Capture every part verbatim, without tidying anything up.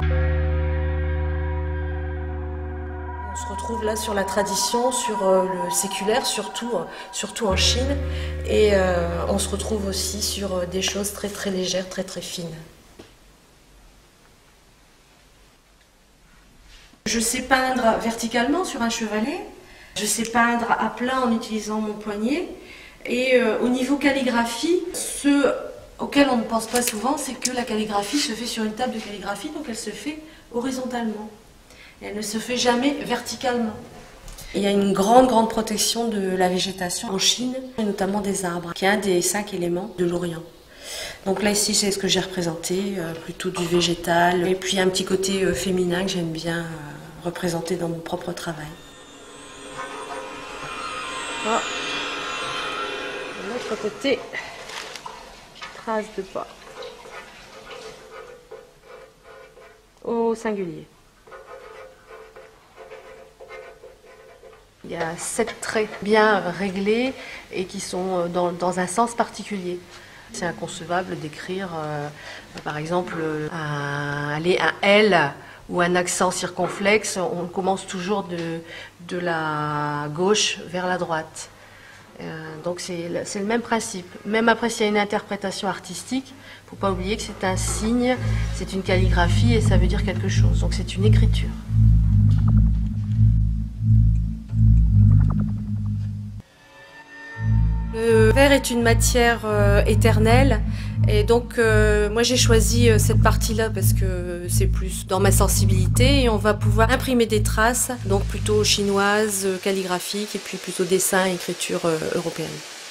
On se retrouve là sur la tradition, sur euh, le séculaire, surtout, euh, surtout en Chine. Et euh, on se retrouve aussi sur euh, des choses très très légères, très très fines. Je sais peindre verticalement sur un chevalet. Je sais peindre à plat en utilisant mon poignet. Et euh, au niveau calligraphie, ce auquel on ne pense pas souvent, c'est que la calligraphie se fait sur une table de calligraphie, donc elle se fait horizontalement. Et elle ne se fait jamais verticalement. Il y a une grande, grande protection de la végétation en Chine, et notamment des arbres, qui est un des cinq éléments de l'Orient. Donc là, ici, c'est ce que j'ai représenté, euh, plutôt du végétal, et puis un petit côté euh, féminin que j'aime bien euh, représenter dans mon propre travail. Oh. De l'autre côté, trace de pas. Au singulier. Il y a sept traits bien réglés et qui sont dans, dans un sens particulier. C'est inconcevable d'écrire, euh, par exemple, un, allez, un L ou un accent circonflexe. On commence toujours de, de la gauche vers la droite. Euh, donc c'est le même principe. Même après, s'il y a une interprétation artistique, il ne faut pas oublier que c'est un signe, c'est une calligraphie et ça veut dire quelque chose. Donc c'est une écriture. Le verre est une matière euh, éternelle et donc euh, moi j'ai choisi euh, cette partie-là parce que c'est plus dans ma sensibilité et on va pouvoir imprimer des traces, donc plutôt chinoises, euh, calligraphiques et puis plutôt dessin et écriture euh, européenne.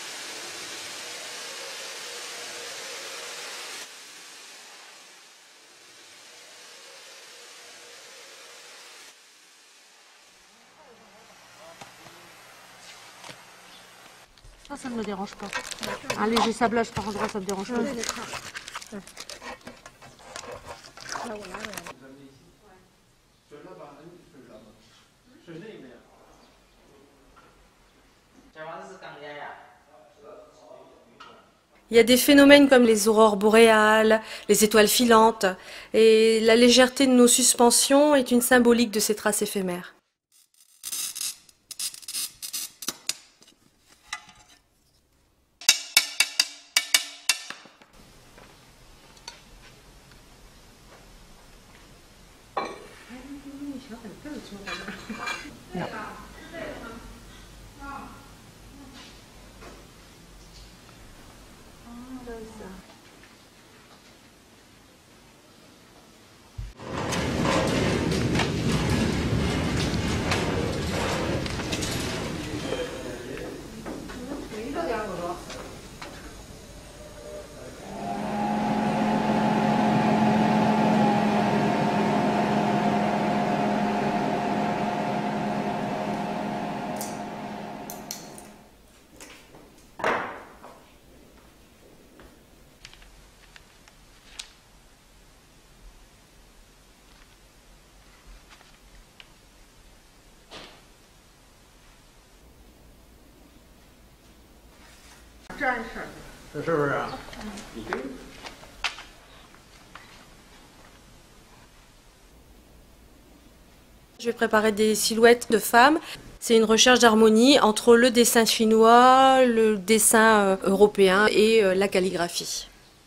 Ça, ça ne me dérange pas. Un léger sablage par endroit, ça ne me dérange pas. Il y a des phénomènes comme les aurores boréales, les étoiles filantes, et la légèreté de nos suspensions est une symbolique de ces traces éphémères. Non. Je vais préparer des silhouettes de femmes. C'est une recherche d'harmonie entre le dessin chinois, le dessin européen et la calligraphie.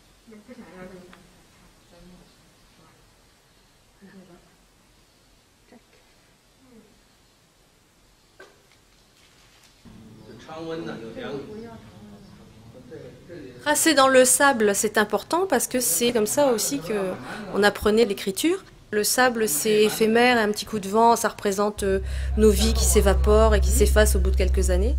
Tracer dans le sable, c'est important parce que c'est comme ça aussi qu'on apprenait l'écriture. Le sable, c'est éphémère, un petit coup de vent, ça représente nos vies qui s'évaporent et qui s'effacent au bout de quelques années.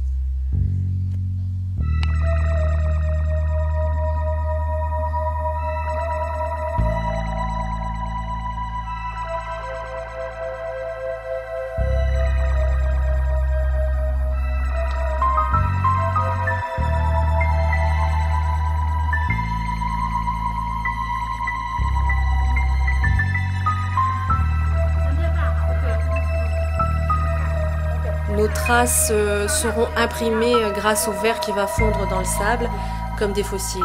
Nos traces euh, seront imprimées grâce au verre qui va fondre dans le sable, comme des fossiles.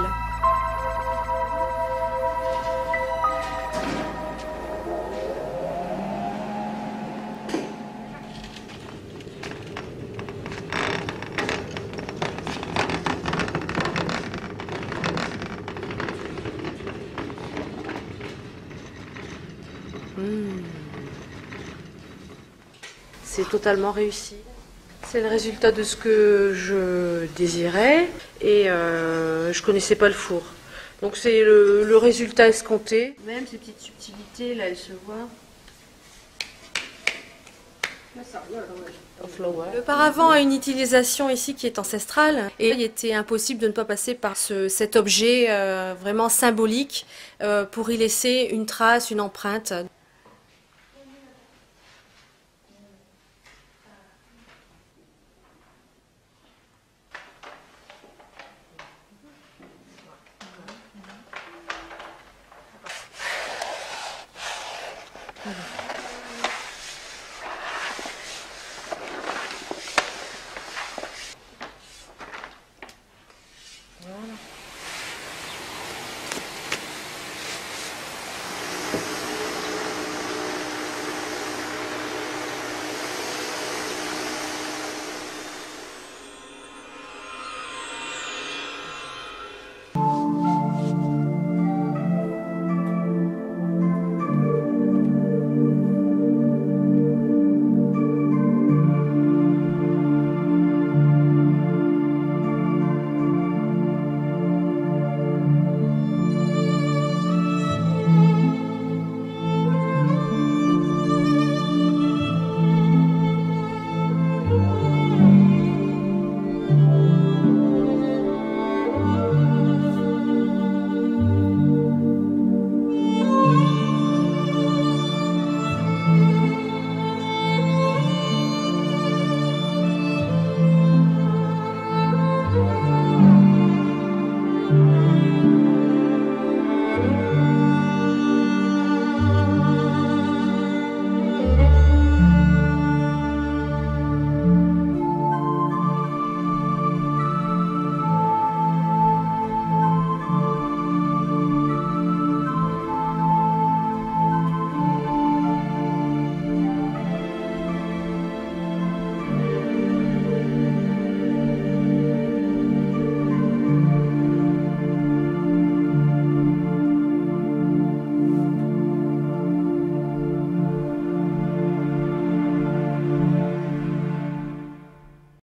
Mmh. C'est totalement réussi. C'est le résultat de ce que je désirais et euh, je connaissais pas le four. Donc c'est le, le résultat escompté. Même ces petites subtilités, là, elles se voient. Le paravent a une utilisation ici qui est ancestrale et il était impossible de ne pas passer par ce, cet objet euh, vraiment symbolique euh, pour y laisser une trace, une empreinte. Voilà.